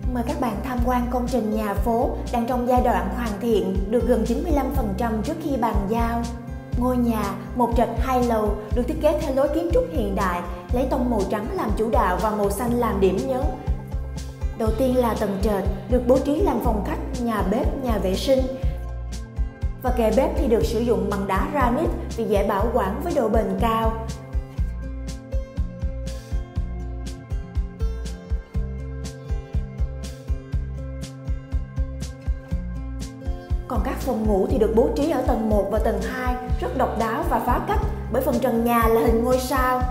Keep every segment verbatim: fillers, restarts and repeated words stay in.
Mời các bạn tham quan công trình nhà phố đang trong giai đoạn hoàn thiện, được gần chín mươi lăm phần trăm trước khi bàn giao. Ngôi nhà một trệt hai lầu được thiết kế theo lối kiến trúc hiện đại, lấy tông màu trắng làm chủ đạo và màu xanh làm điểm nhấn. Đầu tiên là tầng trệt, được bố trí làm phòng khách, nhà bếp, nhà vệ sinh. Và kệ bếp thì được sử dụng bằng đá granite vì dễ bảo quản với độ bền cao. Còn các phòng ngủ thì được bố trí ở tầng một và tầng hai, rất độc đáo và phá cách bởi phần trần nhà là hình ngôi sao.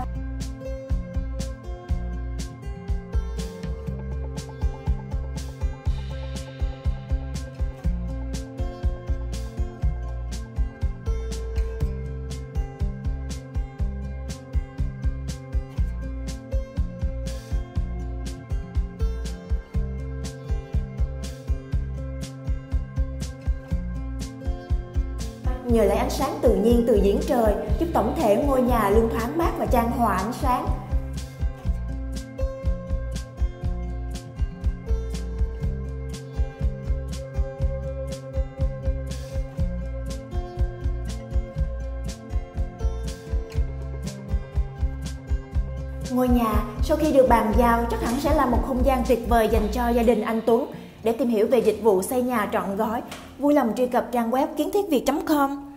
Nhờ lấy ánh sáng tự nhiên từ giếng trời, giúp tổng thể ngôi nhà luôn thoáng mát và chan hòa ánh sáng. Ngôi nhà sau khi được bàn giao chắc hẳn sẽ là một không gian tuyệt vời dành cho gia đình anh Tuấn. Để tìm hiểu về dịch vụ xây nhà trọn gói, vui lòng truy cập trang web kiến thiết việt chấm com.